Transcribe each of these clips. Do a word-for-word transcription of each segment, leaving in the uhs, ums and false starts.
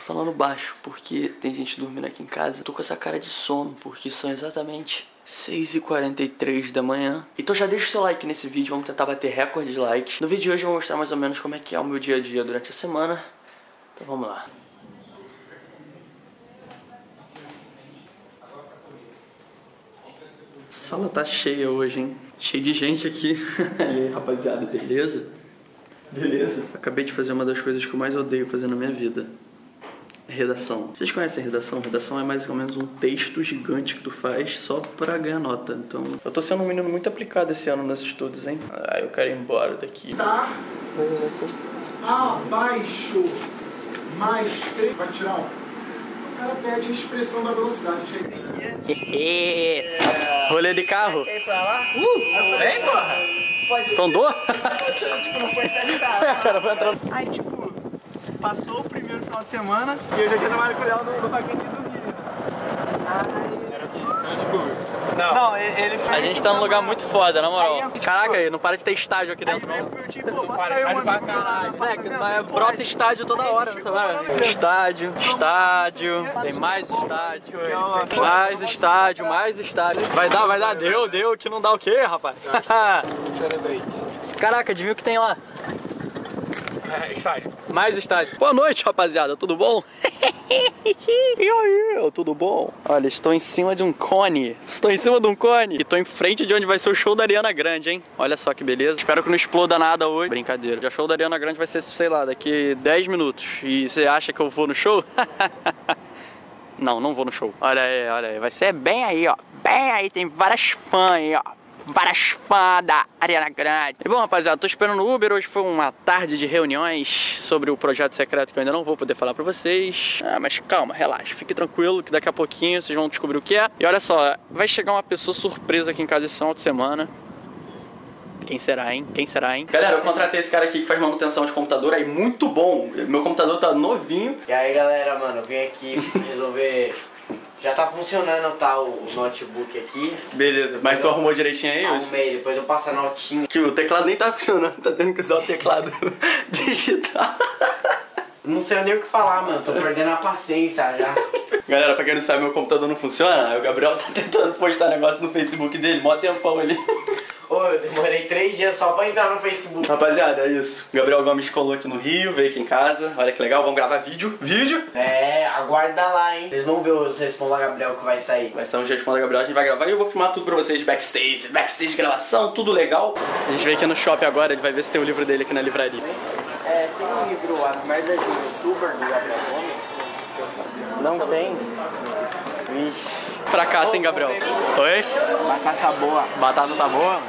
falando baixo porque tem gente dormindo aqui em casa. Tô com essa cara de sono porque são exatamente seis e quarenta e três da manhã. Então já deixa o seu like nesse vídeo, vamos tentar bater recorde de likes. No vídeo de hoje eu vou mostrar mais ou menos como é que é o meu dia a dia durante a semana. Então vamos lá. A sala tá cheia hoje, hein? Cheio de gente aqui. E aí, rapaziada, beleza? Beleza? Acabei de fazer uma das coisas que eu mais odeio fazer na minha vida. Redação. Vocês conhecem redação? Redação é mais ou menos um texto gigante que tu faz só pra ganhar nota. Então, eu tô sendo um menino muito aplicado esse ano nos estudos, hein? Ah, eu quero ir embora daqui. Tá. Abaixo. Mais três. Vai tirar um. O cara pede a expressão da velocidade. Rolê de carro. Quer ir pra lá? Uh! Vem, porra! Pode ser. Andou? Tipo, não foi testado. Cara, foi entrando. Aí, tipo, passou o primeiro final de semana e eu já tinha trabalhado com o Léo no, no paquete do Rio. Aí... Era o quê? Não. Não, ele fez... A gente tá num lugar muito foda, na moral. Caraca, aí, não para de ter estádio aqui dentro, não. Não para de estádio pra caralho. Moleque, brota estádio toda hora, você vai. Estádio, estádio, tem mais estádio, mais estádio, mais estádio. Vai dar, vai dar, deu, deu, que não dá o quê, rapaz? Caraca, adivinha o que tem lá? É, estádio. Mais estádio. Boa noite, rapaziada, tudo bom? E aí, tudo bom? Olha, estou em cima de um cone. Estou em cima de um cone. E estou em frente de onde vai ser o show da Ariana Grande, hein? Olha só que beleza. Espero que não exploda nada hoje. Brincadeira. O show da Ariana Grande vai ser, sei lá, daqui dez minutos. E você acha que eu vou no show? Não, não vou no show. Olha aí, olha aí. Vai ser bem aí, ó. Bem aí, tem várias fãs aí, ó. Várias fãs da Ariana Grande. E bom, rapaziada, tô esperando o Uber. Hoje foi uma tarde de reuniões sobre o projeto secreto que eu ainda não vou poder falar pra vocês. Ah, mas calma, relaxa, fique tranquilo que daqui a pouquinho vocês vão descobrir o que é. E olha só, vai chegar uma pessoa surpresa aqui em casa esse final de semana. Quem será, hein? Quem será, hein? Galera, eu contratei esse cara aqui que faz manutenção de computador aí, muito bom. Meu computador tá novinho. E aí, galera, mano, eu vim aqui resolver... Já tá funcionando, tá, o notebook aqui. Beleza, mas tu arrumou direitinho aí? Arrumei, depois eu passo a notinha. Que o teclado nem tá funcionando, tá tendo que usar o teclado digital. Não sei nem o que falar, mano, tô perdendo a paciência já. Galera, pra quem não sabe, meu computador não funciona. Aí o Gabriel tá tentando postar negócio no Facebook dele, mó tempão ali. Ô, eu demorei três dias só pra entrar no Facebook. Rapaziada, é isso. O Gabriel Gomes colou aqui no Rio, veio aqui em casa. Olha que legal, vamos gravar vídeo. Vídeo? É, aguarda lá, hein. Vocês vão ver os Responda Gabriel que vai sair. Vai ser um Responda Gabriel, a gente vai gravar e eu vou filmar tudo pra vocês backstage. Backstage, gravação, tudo legal. A gente veio aqui no shopping agora, ele vai ver se tem o livro dele aqui na livraria. É, tem um livro, A Merda de Youtuber do Gabriel Gomes? Não tem? Vixe. Fracasso, hein, Gabriel? Oi? Batata boa. Batata tá boa?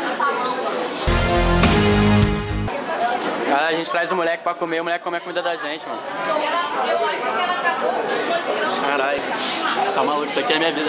Cara, a gente traz o moleque pra comer, o moleque come a comida da gente, mano. Caralho. Tá maluco, isso aqui é minha vida.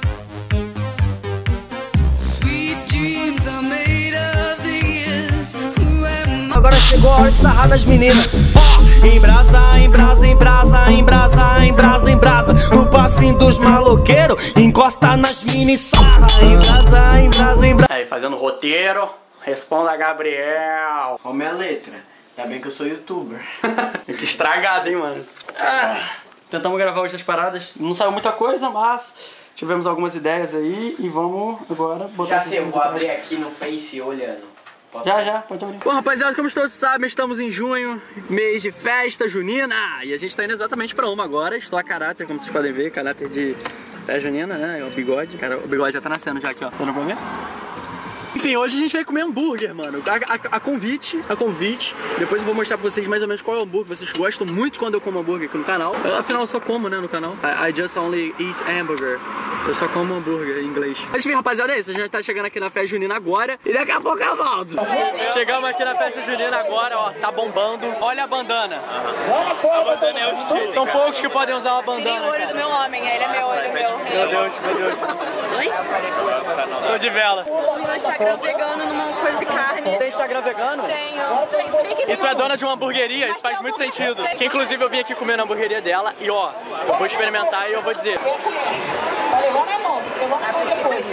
Agora chegou a hora de sarrar nas meninas. Oh, embrasa, embrasa, embrasa, embrasa, embrasa, embrasa. No passinho dos maloqueiros, encosta nas mini sarra. Embrasa, embrasa, embrasa. Aí, fazendo roteiro, Responda Gabriel. Qual a minha letra? Ainda bem que eu sou youtuber. Que estragado, hein, mano. Ah, tentamos gravar hoje as paradas. Não saiu muita coisa, mas tivemos algumas ideias aí. E vamos agora botar... Já sei, eu vou abrir aqui no Face olhando. Pode Já, ser? já, pode abrir. Bom, rapaziada, como todos sabem, estamos em junho, mês de festa junina. E a gente tá indo exatamente pra uma agora. Estou a caráter, como vocês podem ver, caráter de festa junina, né? É o bigode. Cara, o bigode já tá nascendo já aqui, ó. Tá dando pra ver? Enfim, hoje a gente veio comer hambúrguer, mano. A, a, a convite, a convite. Depois eu vou mostrar pra vocês mais ou menos qual é o hambúrguer. Vocês gostam muito quando eu como hambúrguer aqui no canal. Eu, afinal, eu só como, né, no canal. I, I just only eat hamburger. Eu só como hambúrguer em inglês. Mas enfim, rapaziada, é isso. A gente tá chegando aqui na festa junina agora. E daqui a pouco eu volto. Chegamos aqui na festa junina agora, ó. Tá bombando. Olha a bandana. A bandana é o estilo. São poucos que podem usar uma bandana. Tirei o olho do meu homem, ele é meu olho, meu. Meu Deus, meu Deus. Oi? Tô de vela. No Instagram vegano numa coisa de carne. Tem Instagram vegano? Tenho. E tu é dona de uma hamburgueria, isso faz muito sentido. Que inclusive eu vim aqui comer na hamburgueria dela e ó, eu vou experimentar e eu vou dizer. Vai levar na mão, levar na mão depois.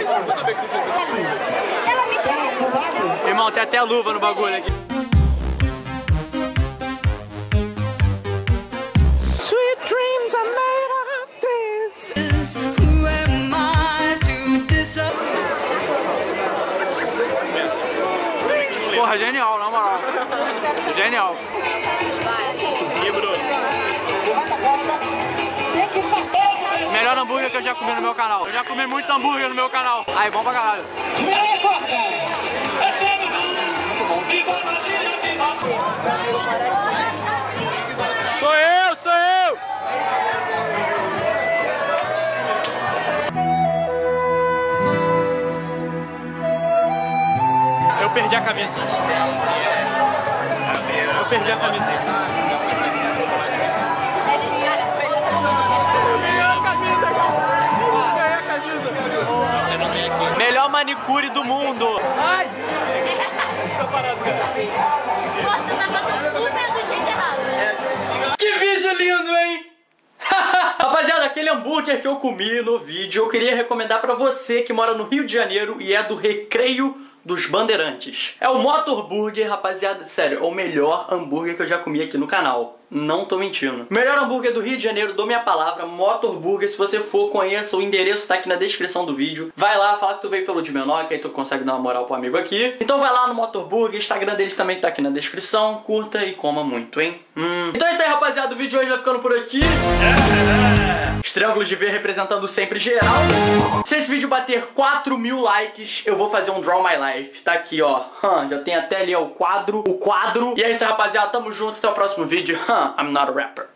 Ela me chama. Irmão, tem até luva no bagulho aqui. Sweet dreams. genial, na moral. Genial. E Bruno? Melhor hambúrguer que eu já comi no meu canal. Eu já comi muito hambúrguer no meu canal. Aí, bom pra caralho. Sou eu, sou eu! Eu perdi a camisa. Eu perdi a camisa. Melhor manicure do mundo. Ai! Você tá passando super do jeito errado. Que vídeo lindo, hein? Rapaziada, aquele hambúrguer que eu comi no vídeo, eu queria recomendar pra você que mora no Rio de Janeiro e é do Recreio dos Bandeirantes. É o Motor Burger, rapaziada, sério, é o melhor hambúrguer que eu já comi aqui no canal. Não tô mentindo. Melhor hambúrguer do Rio de Janeiro, dou minha palavra, Motor Burger. Se você for, conheça, o endereço tá aqui na descrição do vídeo. Vai lá, fala que tu veio pelo de menor, que aí tu consegue dar uma moral pro amigo aqui. Então vai lá no Motor Burger, Instagram deles também tá aqui na descrição. Curta e coma muito, hein? Hum. Então é isso aí, rapaziada, o vídeo de hoje vai ficando por aqui. Os triângulos de ver representando sempre geral. Se esse vídeo bater quatro mil likes, eu vou fazer um Draw My Life. Tá aqui, ó. Hum, já tem até ali ó, o quadro. O quadro. E é isso aí, rapaziada. Tamo junto. Até o próximo vídeo. Hum, I'm not a rapper.